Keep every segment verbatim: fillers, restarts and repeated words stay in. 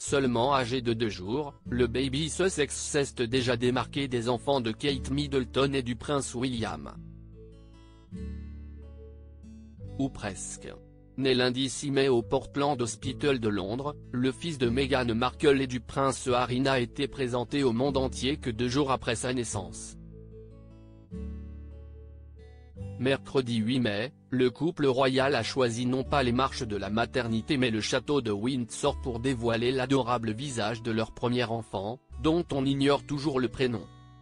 Seulement âgé de deux jours, le baby Sussex s'est déjà démarqué des enfants de Kate Middleton et du prince William. Ou presque. Né lundi six mai au Portland Hospital de Londres, le fils de Meghan Markle et du prince Harry n'a été présenté au monde entier que deux jours après sa naissance. Mercredi huit mai, le couple royal a choisi non pas les marches de la maternité mais le château de Windsor pour dévoiler l'adorable visage de leur premier enfant, dont on ignore toujours le prénom.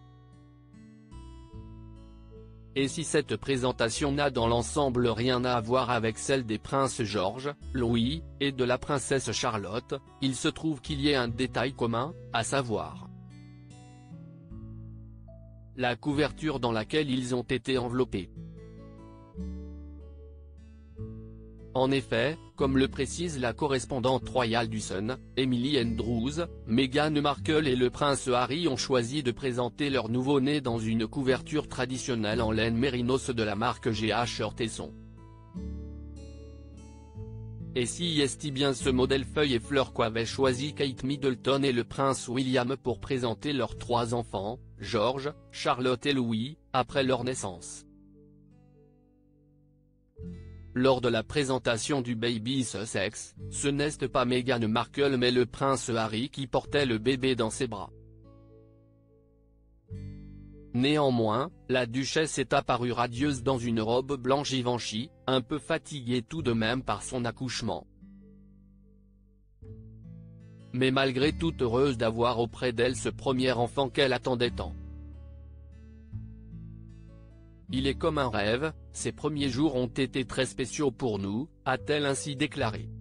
Et si cette présentation n'a dans l'ensemble rien à voir avec celle des princes George, Louis, et de la princesse Charlotte, il se trouve qu'il y ait un détail commun, à savoir la couverture dans laquelle ils ont été enveloppés. En effet, comme le précise la correspondante royale du Sun, Emily Andrews, Meghan Markle et le prince Harry ont choisi de présenter leur nouveau-né dans une couverture traditionnelle en laine mérinos de la marque G H Ortesson. Et si est bien ce modèle feuille et fleur qu'avaient choisi Kate Middleton et le prince William pour présenter leurs trois enfants, George, Charlotte et Louis, après leur naissance. Lors de la présentation du baby Sussex, ce n'est pas Meghan Markle mais le prince Harry qui portait le bébé dans ses bras. Néanmoins, la duchesse est apparue radieuse dans une robe blanche Givenchy, un peu fatiguée tout de même par son accouchement. Mais malgré tout heureuse d'avoir auprès d'elle ce premier enfant qu'elle attendait tant. Il est comme un rêve, ces premiers jours ont été très spéciaux pour nous, a-t-elle ainsi déclaré.